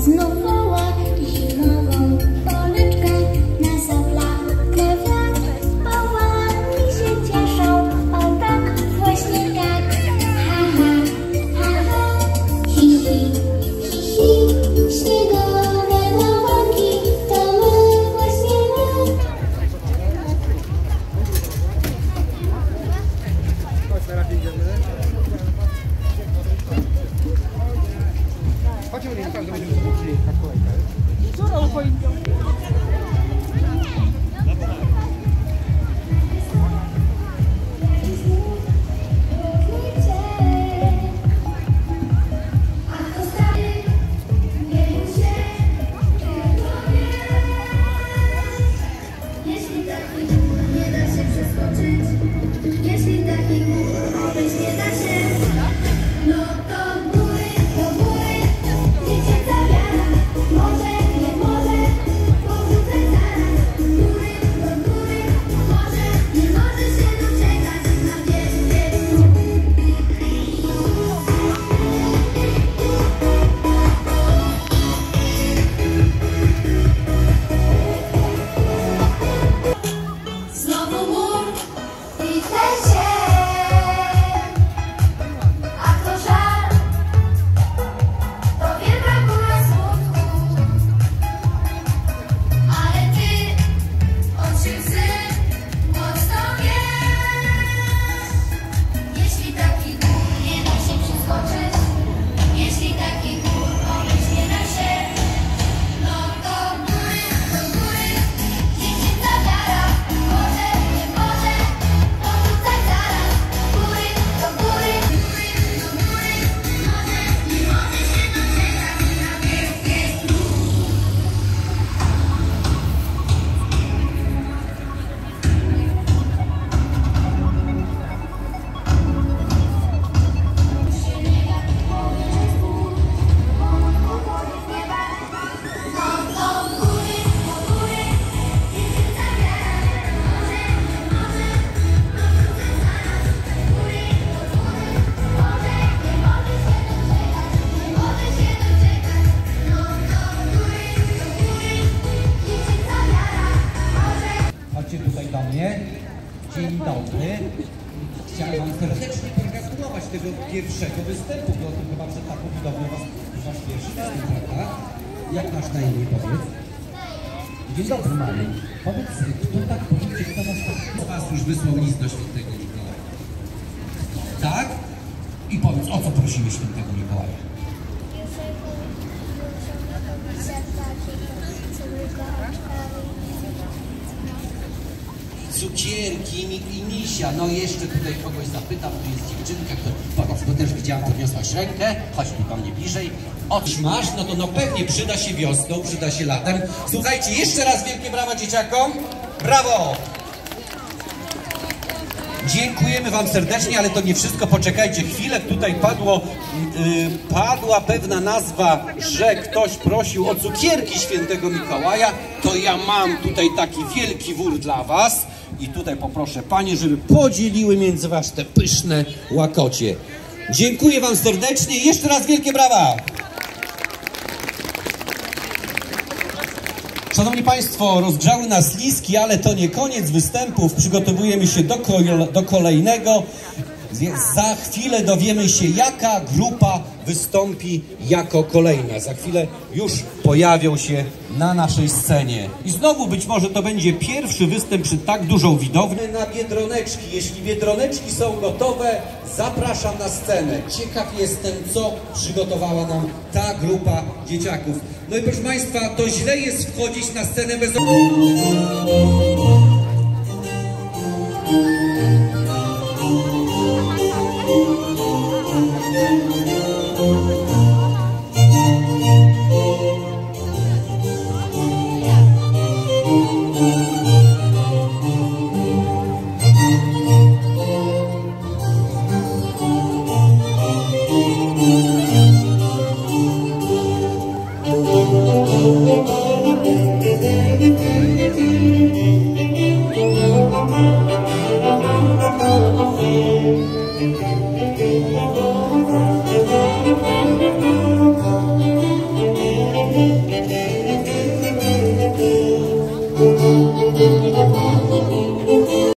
znów woła zimową poleczkę na soplakę wiatr. Pałaki się cieszą, o tak, właśnie tak. Ha, ha, ha, ha, hi, hi, hi, hi. Śniegowe bałwanki, to my, właśnie my. Chodźmy, nie naprawdę będziemy zobaczyli ta kolejka. Co robią choinką? Jeśli taki mur nie da się przeskoczyć, jeśli taki mur obejść nie da się, no to góry, dziecięca wiara, może, nie może, porzucę zaraz. Góry, może, nie może się doczekać na wierzchu. Znowu mur i ten się, a to żal, to wielka góra smutku, ale ty oczy łzy mocno wiesz. Jeśli taki gór nie da się przeskoczyć, jeśli taki gór obejść nie da się, no to góry, dziecięca wiara, może, nie może, porzucać zaraz. Góry, może, nie może się doczekać na wielkie Chodźcie tutaj do mnie. Dzień dobry. Chciałem wam serdecznie pogratulować tego pierwszego występu, bo to chyba przed taką widownią wasz pierwszy występ, prawda? Jak masz na imię, powiedz? Dzień dobry, Mariusz. Powiedz, kto tak powiedzcie, kto was już wysłał list do świętego Mikołaja? Tak? I powiedz, o co prosimy świętego Mikołaja? Cukierki i misia. No jeszcze tutaj kogoś zapytam, tu jest dziewczynka, która też widziałam, podniosłaś rękę. Chodź tu do mnie bliżej. Otóż masz, no to pewnie przyda się wiosną, przyda się latem. Słuchajcie, jeszcze raz wielkie brawa dzieciakom. Brawo! Dziękujemy wam serdecznie, ale to nie wszystko. Poczekajcie chwilę. Tutaj padła pewna nazwa, że ktoś prosił o cukierki świętego Mikołaja. To ja mam tutaj taki wielki wór dla was. I tutaj poproszę panie, żeby podzieliły między was te pyszne łakocie. Dziękuję wam serdecznie. Jeszcze raz wielkie brawa. Szanowni Państwo, rozgrzały nas liski, ale to nie koniec występów. Przygotowujemy się do kolejnego. Za chwilę dowiemy się, jaka grupa wystąpi jako kolejna. Za chwilę już pojawią się na naszej scenie. I znowu być może to będzie pierwszy występ przed tak dużą widownią. Na Biedroneczki. Jeśli Biedroneczki są gotowe, zapraszam na scenę. Ciekaw jestem, co przygotowała nam ta grupa dzieciaków. No i proszę Państwa, to źle jest wchodzić na scenę bez...